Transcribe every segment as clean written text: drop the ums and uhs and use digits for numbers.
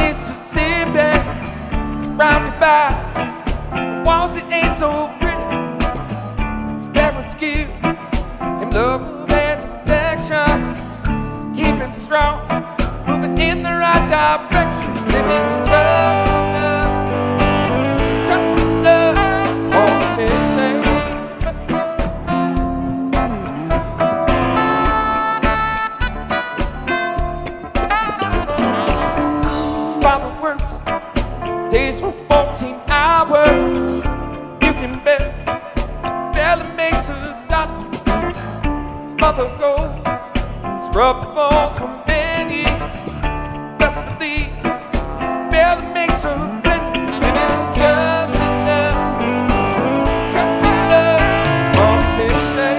Mississippi, surrounded by walls that ain't so pretty. His parents give him love and affection to keep him strong, moving in the right direction. Living trust in love, all the same. His father works days for 14 hours. You can bet barely makes a dollar. His mother goes scrub the floors for many. Best believe she barely makes a penny. Just enough on the same day.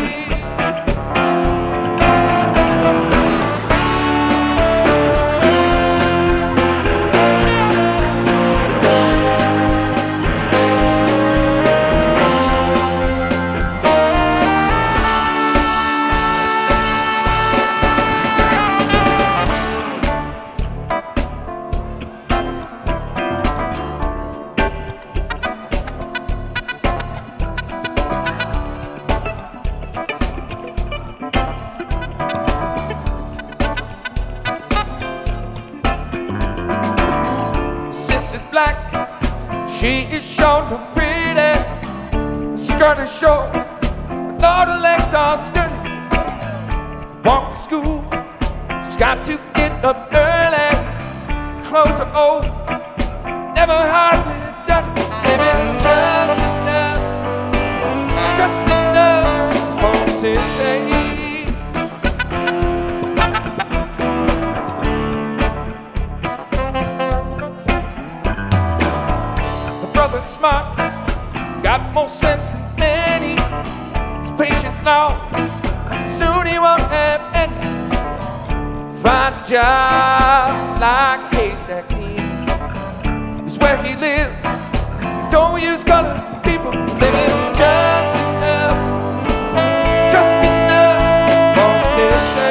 Black, she is short and pretty. The skirt is short, but all the legs are sturdy. Walk to school, she's got to get up early. Clothes are old, never hardly dirty. Maybe just enough for the city. Smart, got more sense than many. His patience long, soon he won't have any. Find jobs like haystack clean is where he lives. Don't use colored people, living just enough for the city.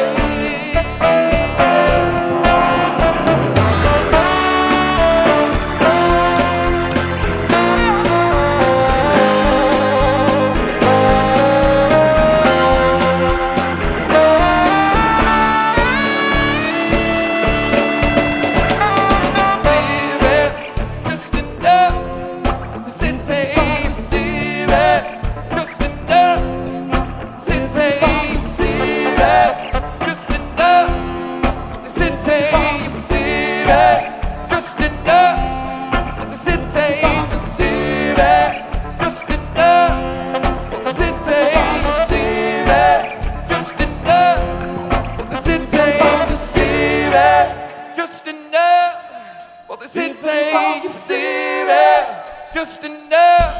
Just enough.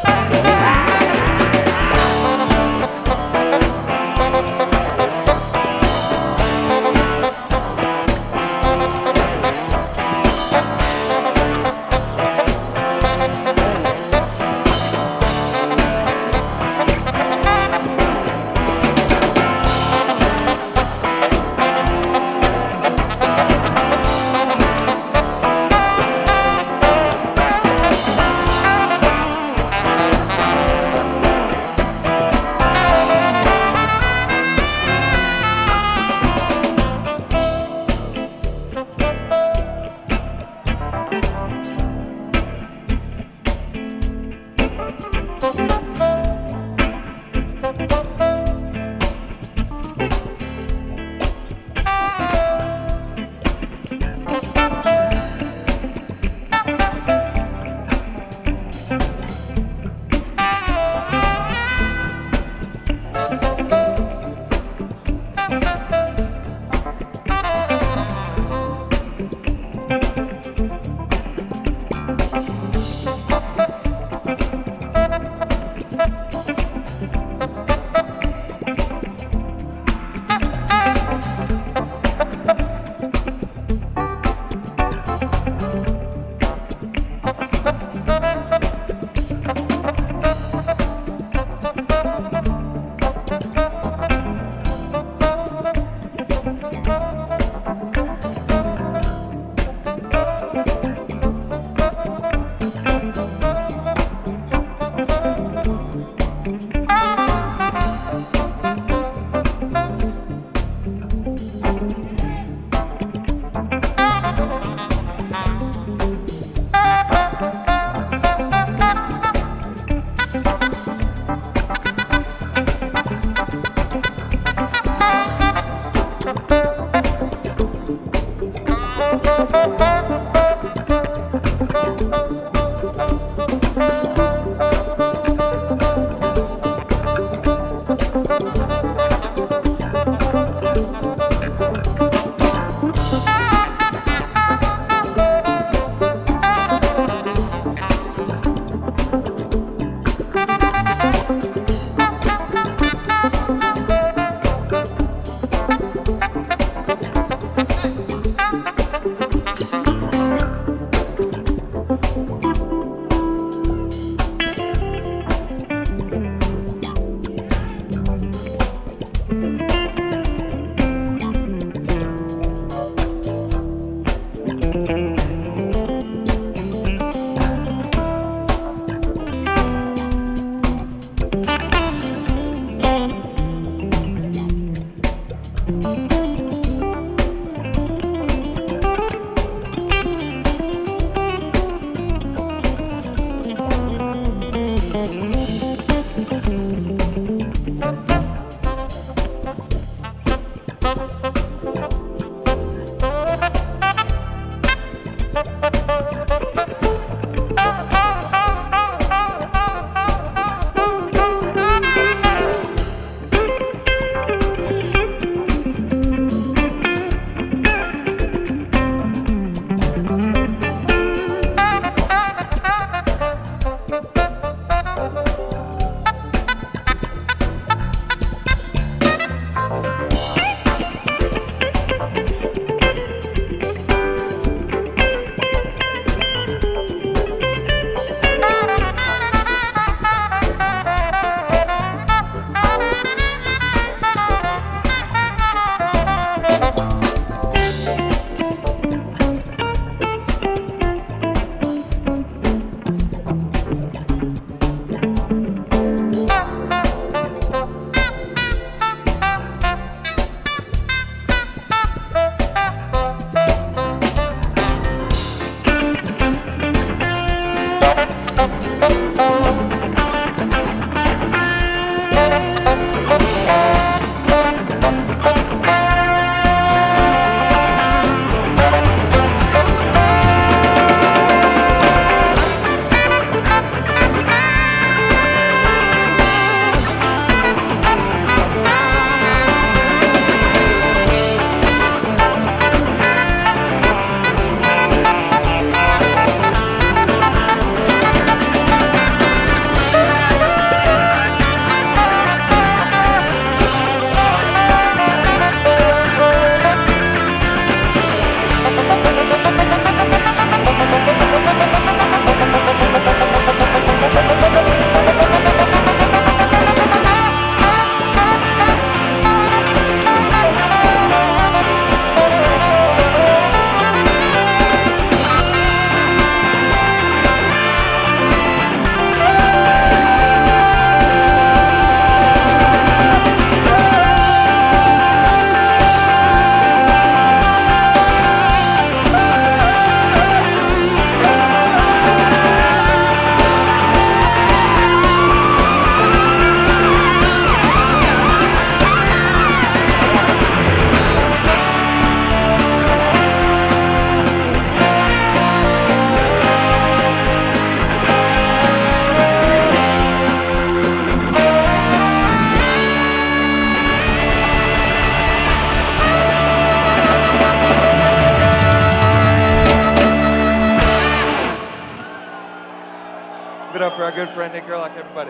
Give it up for our good friend Nick Gerlach, everybody.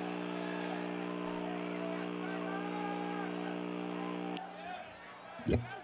Yeah.